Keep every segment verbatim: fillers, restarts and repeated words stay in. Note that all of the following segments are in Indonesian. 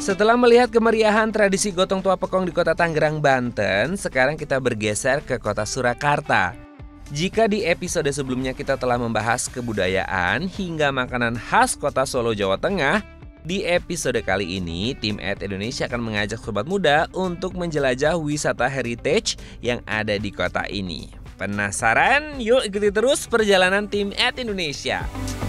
Setelah melihat kemeriahan tradisi gotong tua pekong di kota Tangerang, Banten, sekarang kita bergeser ke kota Surakarta. Jika di episode sebelumnya kita telah membahas kebudayaan hingga makanan khas kota Solo, Jawa Tengah, di episode kali ini tim Ed Indonesia akan mengajak sobat muda untuk menjelajah wisata heritage yang ada di kota ini. Penasaran? Yuk ikuti terus perjalanan tim Ed Indonesia.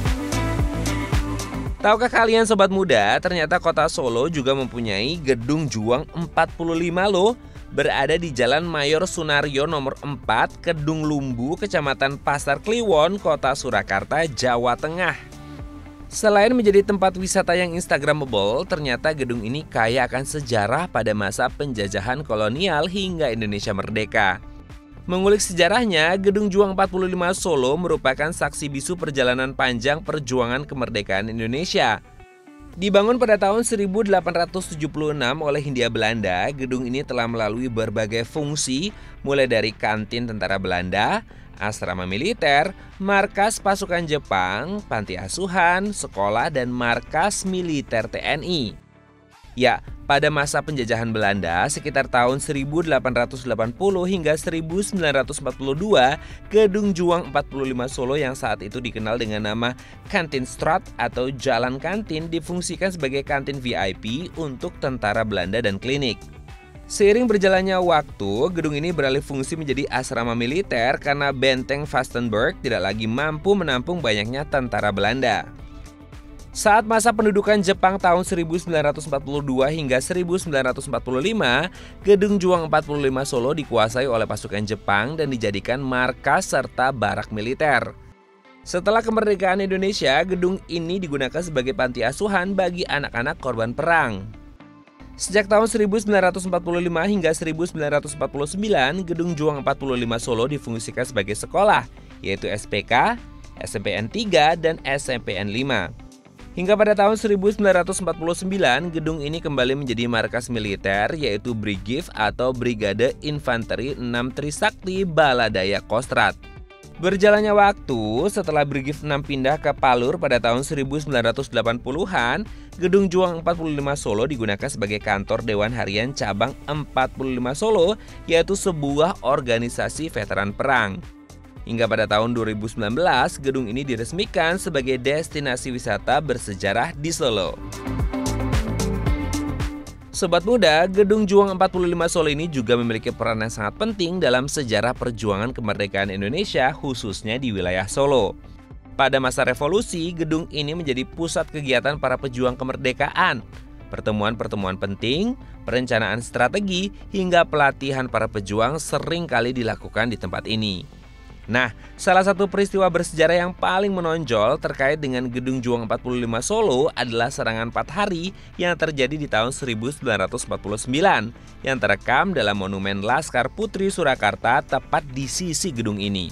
Tahukah kalian sobat muda, ternyata kota Solo juga mempunyai Gedung Juang empat puluh lima loh. Berada di Jalan Mayor Sunaryo nomor empat, Kedung Lumbu, Kecamatan Pasar Kliwon, Kota Surakarta, Jawa Tengah. Selain menjadi tempat wisata yang instagramable, ternyata gedung ini kaya akan sejarah pada masa penjajahan kolonial hingga Indonesia merdeka. Mengulik sejarahnya, Gedung Juang empat puluh lima Solo merupakan saksi bisu perjalanan panjang perjuangan kemerdekaan Indonesia. Dibangun pada tahun seribu delapan ratus tujuh puluh enam oleh Hindia Belanda, gedung ini telah melalui berbagai fungsi, mulai dari kantin tentara Belanda, asrama militer, markas pasukan Jepang, panti asuhan, sekolah, dan markas militer T N I. Ya, pada masa penjajahan Belanda sekitar tahun seribu delapan ratus delapan puluh hingga seribu sembilan ratus empat puluh dua, Gedung Juang empat puluh lima Solo yang saat itu dikenal dengan nama Kantin Straat atau Jalan Kantin difungsikan sebagai kantin V I P untuk tentara Belanda dan klinik. Seiring berjalannya waktu, gedung ini beralih fungsi menjadi asrama militer karena benteng Vastenburg tidak lagi mampu menampung banyaknya tentara Belanda. Saat masa pendudukan Jepang tahun seribu sembilan ratus empat puluh dua hingga seribu sembilan ratus empat puluh lima, Gedung Juang empat puluh lima Solo dikuasai oleh pasukan Jepang dan dijadikan markas serta barak militer. Setelah kemerdekaan Indonesia, gedung ini digunakan sebagai panti asuhan bagi anak-anak korban perang. Sejak tahun seribu sembilan ratus empat puluh lima hingga seribu sembilan ratus empat puluh sembilan, Gedung Juang empat puluh lima Solo difungsikan sebagai sekolah, yaitu S P K, S M P N tiga, dan S M P N lima. Hingga pada tahun seribu sembilan ratus empat puluh sembilan, gedung ini kembali menjadi markas militer, yaitu Brigif atau Brigade Infanteri enam Trisakti Baladaya Kostrad. Berjalannya waktu, setelah Brigif enam pindah ke Palur pada tahun seribu sembilan ratus delapan puluhan, Gedung Juang empat puluh lima Solo digunakan sebagai kantor Dewan Harian Cabang empat puluh lima Solo, yaitu sebuah organisasi veteran perang. Hingga pada tahun dua ribu sembilan belas, gedung ini diresmikan sebagai destinasi wisata bersejarah di Solo. Sobat muda, Gedung Juang empat puluh lima Solo ini juga memiliki peran yang sangat penting dalam sejarah perjuangan kemerdekaan Indonesia, khususnya di wilayah Solo. Pada masa revolusi, gedung ini menjadi pusat kegiatan para pejuang kemerdekaan. Pertemuan-pertemuan penting, perencanaan strategi, hingga pelatihan para pejuang sering kali dilakukan di tempat ini. Nah, salah satu peristiwa bersejarah yang paling menonjol terkait dengan Gedung Juang empat puluh lima Solo adalah serangan empat hari yang terjadi di tahun seribu sembilan ratus empat puluh sembilan yang terekam dalam Monumen Laskar Putri Surakarta tepat di sisi gedung ini.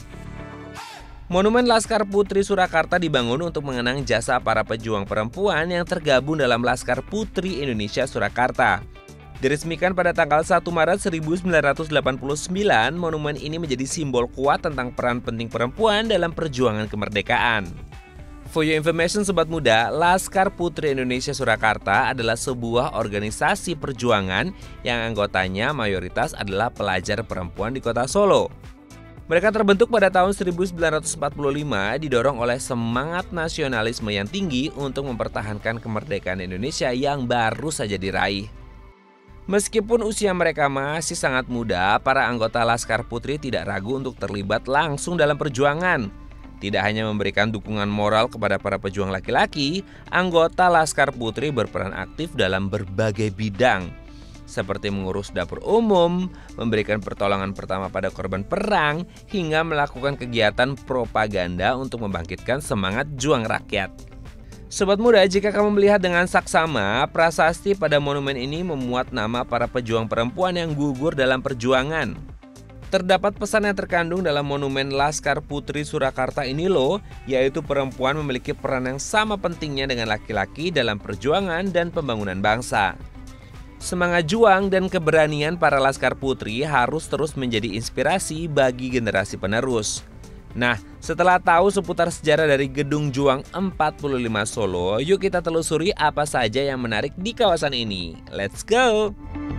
Monumen Laskar Putri Surakarta dibangun untuk mengenang jasa para pejuang perempuan yang tergabung dalam Laskar Putri Indonesia Surakarta. Diresmikan pada tanggal satu Maret seribu sembilan ratus delapan puluh sembilan, monumen ini menjadi simbol kuat tentang peran penting perempuan dalam perjuangan kemerdekaan. For your information sobat muda, Laskar Putri Indonesia Surakarta adalah sebuah organisasi perjuangan yang anggotanya mayoritas adalah pelajar perempuan di kota Solo. Mereka terbentuk pada tahun seribu sembilan ratus empat puluh lima didorong oleh semangat nasionalisme yang tinggi untuk mempertahankan kemerdekaan Indonesia yang baru saja diraih. Meskipun usia mereka masih sangat muda, para anggota Laskar Putri tidak ragu untuk terlibat langsung dalam perjuangan. Tidak hanya memberikan dukungan moral kepada para pejuang laki-laki, anggota Laskar Putri berperan aktif dalam berbagai bidang, seperti mengurus dapur umum, memberikan pertolongan pertama pada korban perang, hingga melakukan kegiatan propaganda untuk membangkitkan semangat juang rakyat. Sobat muda, jika kamu melihat dengan saksama, prasasti pada monumen ini memuat nama para pejuang perempuan yang gugur dalam perjuangan. Terdapat pesan yang terkandung dalam Monumen Laskar Putri Surakarta ini loh, yaitu perempuan memiliki peran yang sama pentingnya dengan laki-laki dalam perjuangan dan pembangunan bangsa. Semangat juang dan keberanian para Laskar Putri harus terus menjadi inspirasi bagi generasi penerus. Nah, setelah tahu seputar sejarah dari Gedung Juang empat puluh lima Solo, yuk kita telusuri apa saja yang menarik di kawasan ini. Let's go!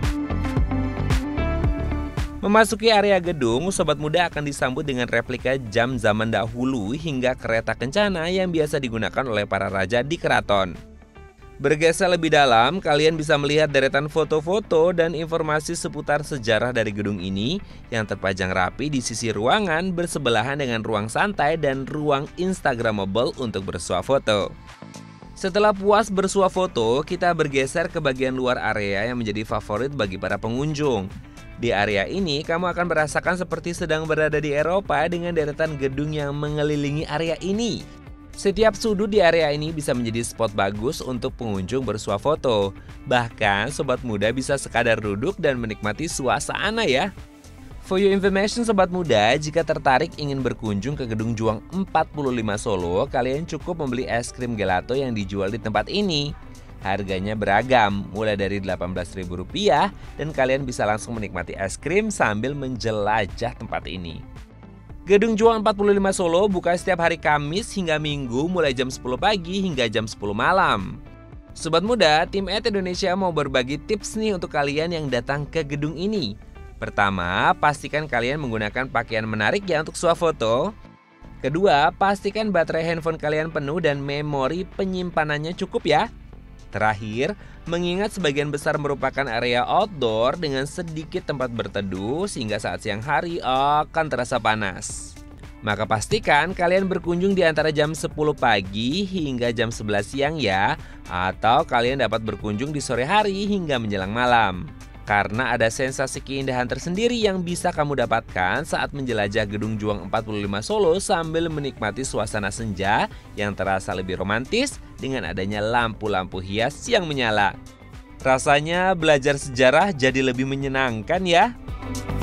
Memasuki area gedung, sobat muda akan disambut dengan replika jam zaman dahulu hingga kereta kencana yang biasa digunakan oleh para raja di keraton. Bergeser lebih dalam, kalian bisa melihat deretan foto-foto dan informasi seputar sejarah dari gedung ini yang terpajang rapi di sisi ruangan bersebelahan dengan ruang santai dan ruang instagramable untuk bersuah foto. Setelah puas bersuah foto, kita bergeser ke bagian luar area yang menjadi favorit bagi para pengunjung. Di area ini, kamu akan merasakan seperti sedang berada di Eropa dengan deretan gedung yang mengelilingi area ini. Setiap sudut di area ini bisa menjadi spot bagus untuk pengunjung bersuah foto. Bahkan, sobat muda bisa sekadar duduk dan menikmati suasana ya. For your information sobat muda, jika tertarik ingin berkunjung ke Gedung Juang empat puluh lima Solo, kalian cukup membeli es krim gelato yang dijual di tempat ini. Harganya beragam, mulai dari delapan belas ribu rupiah dan kalian bisa langsung menikmati es krim sambil menjelajah tempat ini. Gedung Juang empat puluh lima Solo buka setiap hari Kamis hingga Minggu mulai jam sepuluh pagi hingga jam sepuluh malam. Sobat muda, tim E T Indonesia mau berbagi tips nih untuk kalian yang datang ke gedung ini. Pertama, pastikan kalian menggunakan pakaian menarik ya untuk swafoto. Kedua, pastikan baterai handphone kalian penuh dan memori penyimpanannya cukup ya. Terakhir, mengingat sebagian besar merupakan area outdoor dengan sedikit tempat berteduh sehingga saat siang hari akan terasa panas. Maka pastikan kalian berkunjung di antara jam sepuluh pagi hingga jam sebelas siang ya, atau kalian dapat berkunjung di sore hari hingga menjelang malam. Karena ada sensasi keindahan tersendiri yang bisa kamu dapatkan saat menjelajah Gedung Juang empat puluh lima Solo sambil menikmati suasana senja yang terasa lebih romantis dengan adanya lampu-lampu hias yang menyala. Rasanya belajar sejarah jadi lebih menyenangkan ya.